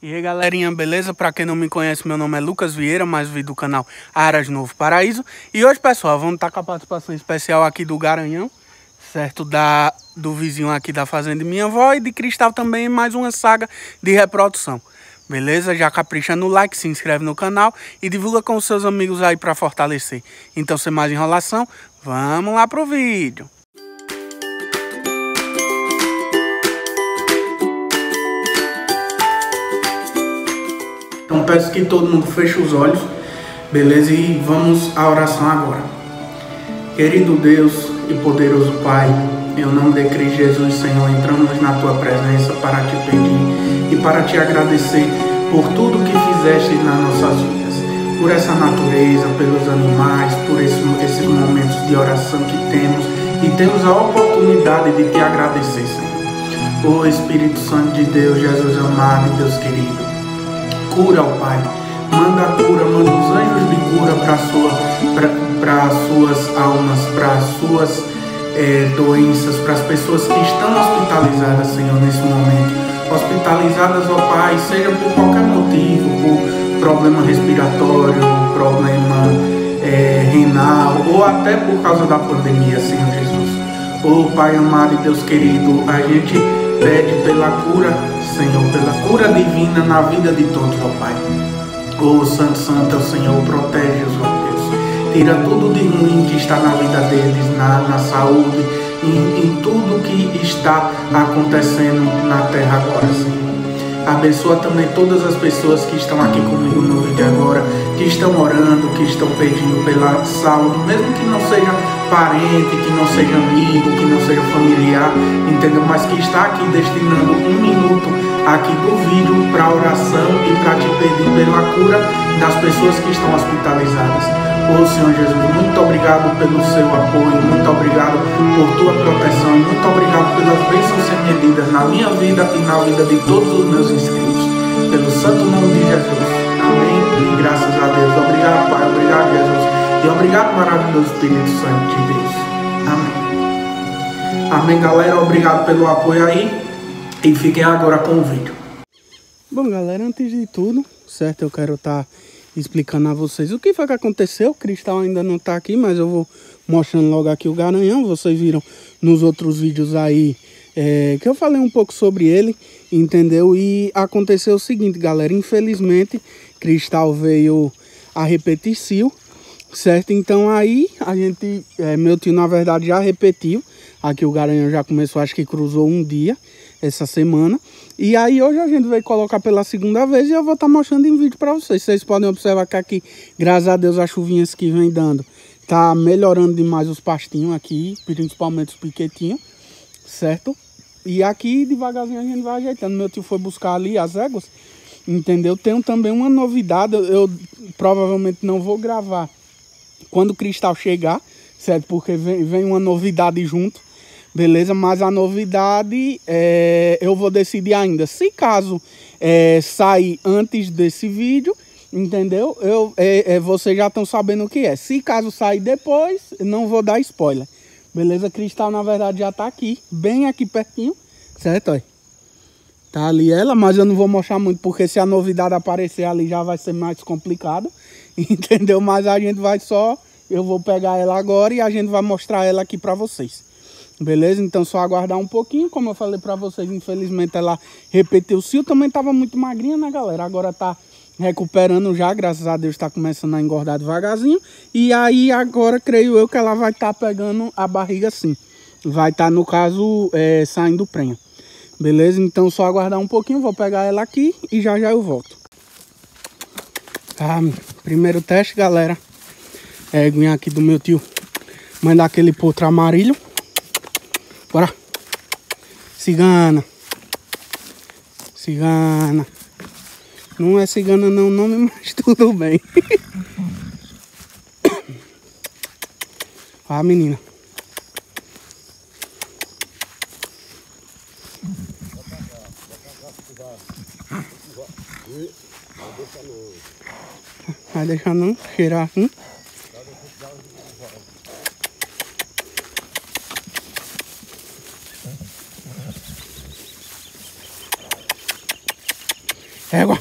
E aí galerinha, beleza? Pra quem não me conhece, meu nome é Lucas Vieira, mais vídeo do canal Aras Novo Paraíso. E hoje, pessoal, vamos estar com a participação especial aqui do Garanhão, certo? Do vizinho aqui da fazenda de minha avó e de Cristal também, mais uma saga de reprodução. Beleza? Já capricha no like, se inscreve no canal e divulga com os seus amigos aí pra fortalecer. Então, sem mais enrolação, vamos lá pro vídeo. Então peço que todo mundo feche os olhos, beleza? E vamos à oração agora. Querido Deus e poderoso Pai, em nome de Cristo Jesus, Senhor, entramos na Tua presença para Te pedir e para Te agradecer por tudo que fizeste nas nossas vidas. Por essa natureza, pelos animais, por esses momentos de oração que temos e temos a oportunidade de Te agradecer, Senhor. Ô Espírito Santo de Deus, Jesus amado e Deus querido, cura, ó Pai, manda a cura, manda os anjos de cura para as suas almas, para as suas doenças, para as pessoas que estão hospitalizadas, Senhor, nesse momento. Hospitalizadas, ó Pai, seja por qualquer motivo, por problema respiratório, problema renal, ou até por causa da pandemia, Senhor Jesus. Ó Pai amado e Deus querido, a gente pede pela cura, Senhor, pela cura divina na vida de todos, ó Pai. Ô Santo, Santo é o Senhor, protege-os, ó Deus. Tira tudo de ruim que está na vida deles, na saúde, em tudo que está acontecendo na terra agora, Senhor. Abençoa também todas as pessoas que estão aqui comigo no vídeo agora, que estão orando, que estão pedindo pela saúde, mesmo que não seja parente, que não seja amigo, que não seja familiar, entendeu? Mas que está aqui destinando um minuto aqui do vídeo para oração e para te pedir pela cura das pessoas que estão hospitalizadas. Ô Senhor Jesus, muito obrigado pelo seu apoio, muito obrigado por tua proteção, muito obrigado pelas bênçãos sem medidas na minha vida e na vida de todos os meus inscritos. Pelo santo nome de Jesus. Amém. E graças a Deus. Obrigado, Pai. Obrigado, Jesus. E obrigado, maravilhoso Espírito Santo de Deus. Amém. Amém, galera. Obrigado pelo apoio aí. E fiquem agora com o vídeo. Bom, galera, antes de tudo, certo? Eu quero estar explicando a vocês o que foi que aconteceu. O Cristal ainda não tá aqui, mas eu vou mostrando logo aqui o Garanhão. Vocês viram nos outros vídeos aí que eu falei um pouco sobre ele, entendeu? E aconteceu o seguinte, galera, infelizmente Cristal veio a repetir-cio, certo? Então aí a gente, meu tio na verdade já repetiu. Aqui o Garanhão já começou, acho que cruzou um dia essa semana. E aí hoje a gente veio colocar pela segunda vez e eu vou estar mostrando em vídeo para vocês. Vocês podem observar que aqui, graças a Deus, as chuvinhas que vem dando, tá melhorando demais os pastinhos aqui, principalmente os piquetinhos, certo? E aqui devagarzinho a gente vai ajeitando. Meu tio foi buscar ali as éguas, entendeu? Tenho também uma novidade, eu provavelmente não vou gravar quando o Cristal chegar, certo? Porque vem uma novidade junto. Beleza, mas a novidade eu vou decidir ainda. Se caso sair antes desse vídeo, entendeu? Vocês já estão sabendo o que é. Se caso sair depois, não vou dar spoiler. Beleza, Cristal na verdade já tá aqui, bem aqui pertinho, certo? Olha. Tá ali ela, mas eu não vou mostrar muito, porque se a novidade aparecer ali já vai ser mais complicado, entendeu? Mas a gente vai eu vou pegar ela agora e a gente vai mostrar ela aqui pra vocês. Beleza? Então só aguardar um pouquinho. Como eu falei pra vocês, infelizmente ela repetiu o cio. Também tava muito magrinha, né, galera? Agora tá recuperando já, graças a Deus tá começando a engordar devagarzinho. E aí agora creio eu que ela vai estar pegando a barriga sim. Vai estar, no caso, saindo prenha. Beleza? Então só aguardar um pouquinho. Vou pegar ela aqui e já eu volto. Primeiro teste, galera. Eguinha aqui do meu tio. Mandar aquele potro amarillo. Bora. Cigana. Cigana. Não é cigana não o nome, mas tudo bem. Ah, menina. Vai deixar não? Cheirar assim? Égua.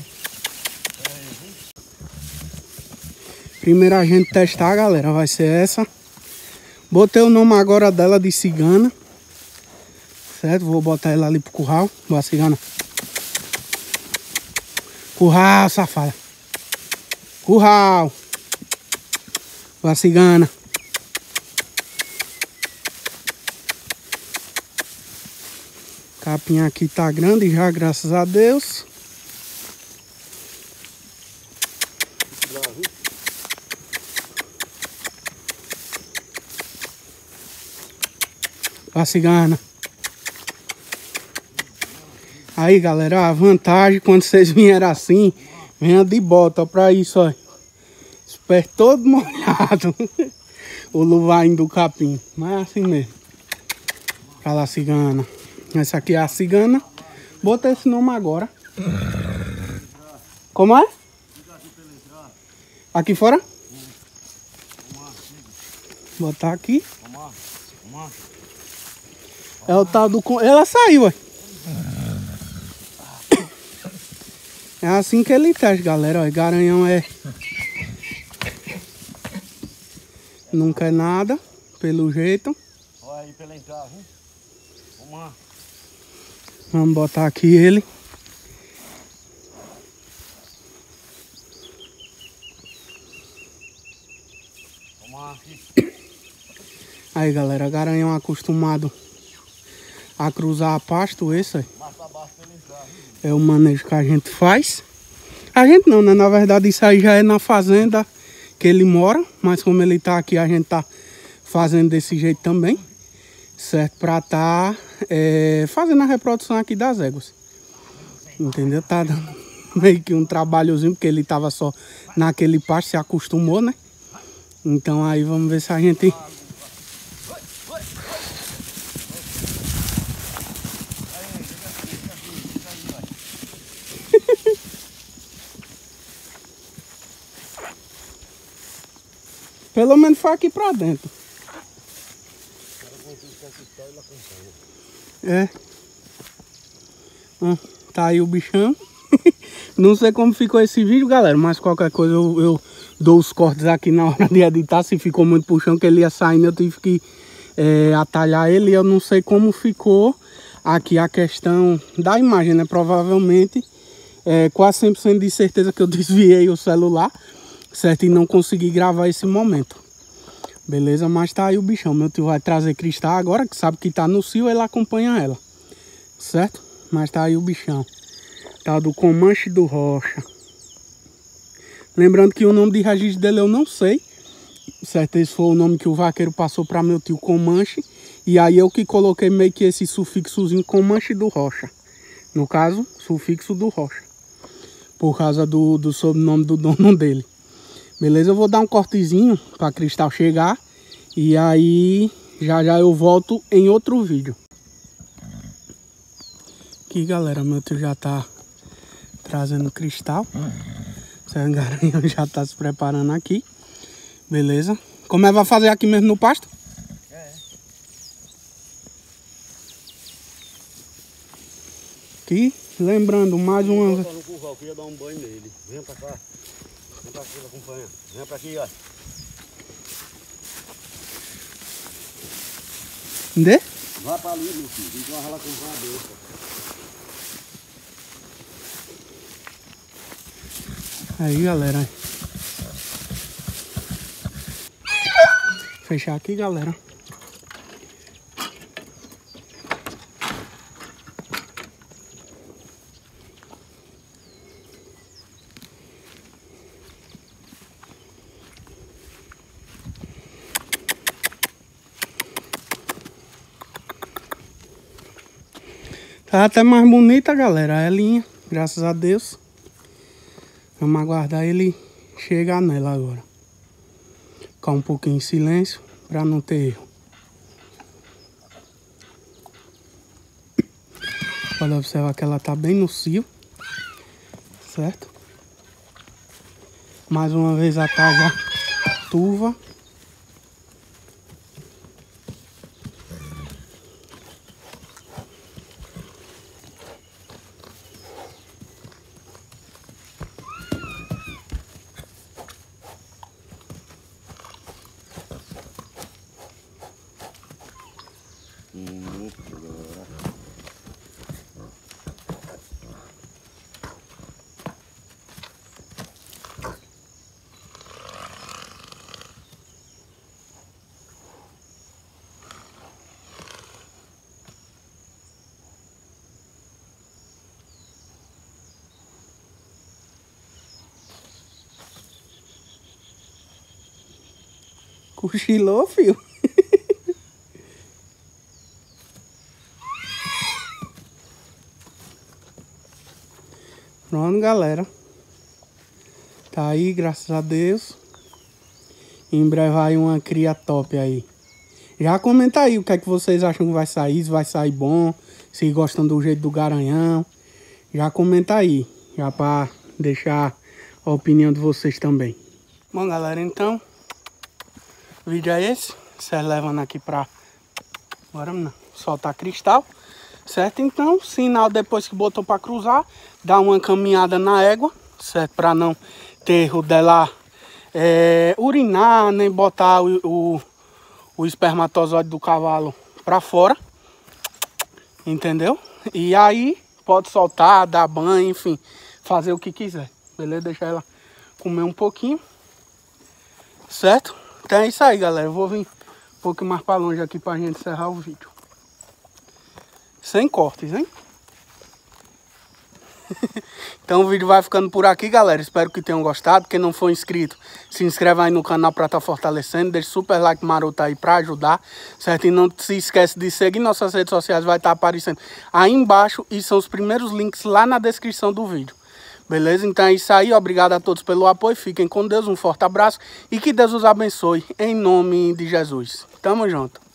Primeiro a gente testar, galera, vai ser essa. Botei o nome agora dela de cigana. Certo? Vou botar ela ali pro curral. Boa, cigana. Curral, safada. Curral. Boa, cigana. Capinha aqui tá grande já, graças a Deus. Boa, cigana. Aí, galera, a vantagem quando vocês vieram assim, venha de bota pra isso, ó. Os pés todo molhado. O luvainho do capim. Mas é assim mesmo. Pra lá, cigana. Essa aqui é a cigana. Bota esse nome agora. Como é? Aqui fora? Botar aqui. É o tal do... Ela saiu, ó. É assim que ele testa, galera. Ó, garanhão é... Não quer nada, pelo jeito. Olha aí pra ele entrar, viu? Vamos lá. Vamos botar aqui ele. Vamos lá aqui. Aí, galera, garanhão acostumado a cruzar a pasto, esse aí. Mais pra baixo pra ele entrar, viu? É o manejo que a gente faz. A gente não, né? Na verdade, isso aí já é na fazenda que ele mora. Mas como ele tá aqui, a gente tá fazendo desse jeito também. Certo? Pra tá fazendo a reprodução aqui das éguas. Entendeu? Tá dando meio que um trabalhozinho, porque ele tava só naquele pasto, se acostumou, né? Então aí vamos ver se a gente... Pelo menos foi aqui pra dentro. É. Ah, tá aí o bichão. Não sei como ficou esse vídeo, galera. Mas qualquer coisa eu dou os cortes aqui na hora de editar. Se ficou muito puxão que ele ia saindo, eu tive que atalhar ele. Eu não sei como ficou aqui a questão da imagem, né? Provavelmente, quase 100% de certeza que eu desviei o celular. Certo? E não consegui gravar esse momento. Beleza? Mas tá aí o bichão. Meu tio vai trazer cristal agora, que sabe que tá no cio, ele acompanha ela. Certo? Mas tá aí o bichão. Tá do Comanche do Rocha. Lembrando que o nome de registro dele eu não sei. Certo? Esse foi o nome que o vaqueiro passou para meu tio Comanche. E aí eu que coloquei meio que esse sufixozinho Comanche do Rocha. No caso, sufixo do Rocha. Por causa do sobrenome do dono dele. Beleza? Eu vou dar um cortezinho para cristal chegar. E aí já eu volto em outro vídeo. Aqui, galera, meu tio já tá trazendo cristal. O garanhão já tá se preparando aqui. Beleza? Como é que vai fazer aqui mesmo no pasto? Aqui, lembrando mais uma vez. No curral, queria dar um banho nele. Vem pra cá. Vem pra aqui, acompanha. Vem pra aqui, ó. Entendeu? Vai pra ali, meu filho. Tem que ela acompanha a besta. Aí, galera. Fechar aqui, galera. Tá até mais bonita, galera, a Elinha, graças a Deus. Vamos aguardar ele chegar nela agora. Ficar um pouquinho em silêncio para não ter erro. Pode observar que ela tá bem no cio, certo? Mais uma vez a tarja turva. Agora. Cochilou, filho. Pronto, galera. Tá aí, graças a Deus. Em breve vai uma cria top aí. Já comenta aí o que é que vocês acham que vai sair. Se vai sair bom. Se gostam do jeito do garanhão. Já comenta aí. Já pra deixar a opinião de vocês também. Bom, galera, então... O vídeo é esse, vocês levando aqui pra agora não, soltar cristal, certo? Então, sinal depois que botou pra cruzar, dá uma caminhada na égua, certo? Pra não ter erro dela urinar, nem botar o espermatozoide do cavalo pra fora, entendeu? E aí pode soltar, dar banho, enfim, fazer o que quiser, beleza? Deixar ela comer um pouquinho, certo? Então é isso aí, galera. Eu vou vir um pouco mais para longe aqui pra gente encerrar o vídeo. Sem cortes, hein? Então o vídeo vai ficando por aqui, galera. Espero que tenham gostado. Quem não for inscrito, se inscreve aí no canal para estar fortalecendo. Deixa super like maroto aí para ajudar, certo? E não se esquece de seguir nossas redes sociais. Vai estar aparecendo aí embaixo. E são os primeiros links lá na descrição do vídeo. Beleza? Então é isso aí. Obrigado a todos pelo apoio. Fiquem com Deus. Um forte abraço. E que Deus os abençoe. Em nome de Jesus. Tamo junto.